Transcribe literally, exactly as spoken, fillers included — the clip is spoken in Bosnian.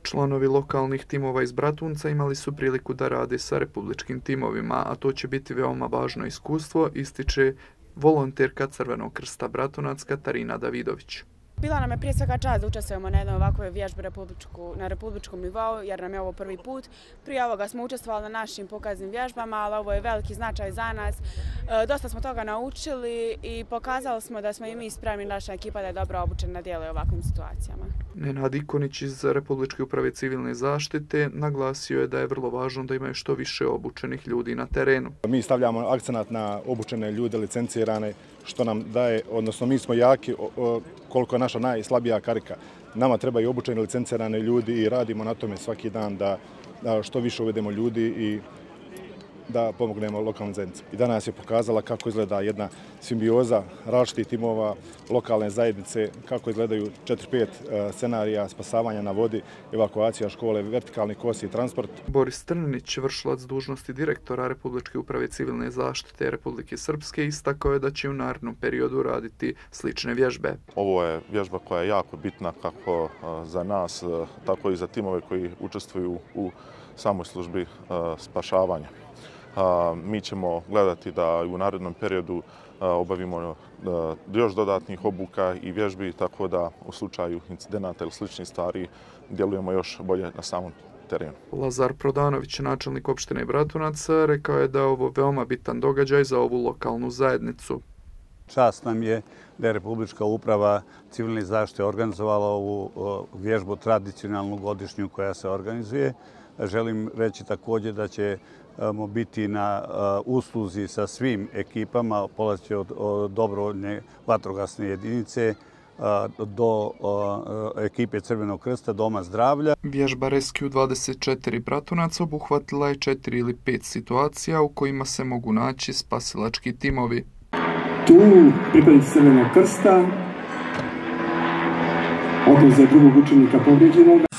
Članovi lokalnih timova iz Bratunca imali su priliku da rade sa republičkim timovima, a to će biti veoma važno iskustvo, ističe volonterka Crvenog krsta Bratunac Katarina Davidović. Bila nam je prije svega čast da učestvujemo na jednoj ovakvoj vježbi na republičkom nivou, jer nam je ovo prvi put. Prije ovoga smo učestvovali na našim pokaznim vježbama, ali ovo je veliki značaj za nas. Dosta smo toga naučili i pokazali smo da smo i mi spremni, naša ekipa da je dobro obučena na djeluje u ovakvim situacijama. Nenad Ikonić iz Republičke uprave civilne zaštite naglasio je da je vrlo važno da imaju što više obučenih ljudi na terenu. Mi stavljamo akcenat na obučene ljude, licencirane, što nam daje, odnosno mi smo jaki koliko je naša najslabija karika. Nama trebaju obučeni, licencirane ljudi i radimo na tome svaki dan da što više uvedemo ljudi i da pomognemo lokalnim zajednicama. I danas je pokazala kako izgleda jedna simbioza različitih timova lokalne zajednice, kako izgledaju četiri pet scenarija spasavanja na vodi, evakuacija škole, vertikalni kosi i transport. Boris Trninić, vršilac dužnosti direktora Republičke uprave civilne zaštite Republike Srpske, istakao je da će u narednom periodu raditi slične vježbe. Ovo je vježba koja je jako bitna kako za nas, tako i za timove koji učestvuju u samoj službi spašavanja. Mi ćemo gledati da u narednom periodu obavimo još dodatnih obuka i vježbi, tako da u slučaju incidenata ili sličnih stvari djelujemo još bolje na samom terenu. Lazar Prodanović, načelnik opštine Bratunac, rekao je da je ovo veoma bitan događaj za ovu lokalnu zajednicu. Čast nam je da je Republička uprava civilne zaštite organizovala ovu vježbu tradicionalnu godišnju koja se organizuje. Želim reći također da ćemo biti na usluzi sa svim ekipama, polazeći od dobrovoljne vatrogasne jedinice do ekipe Crvenog krsta, Doma zdravlja. Vježba Rescue dvadeset četiri Bratunac obuhvatila je četiri ili pet situacija u kojima se mogu naći spasilački timovi. Tu pripadnici Crvenog krsta odvoze drugog učenika povrijeđenog.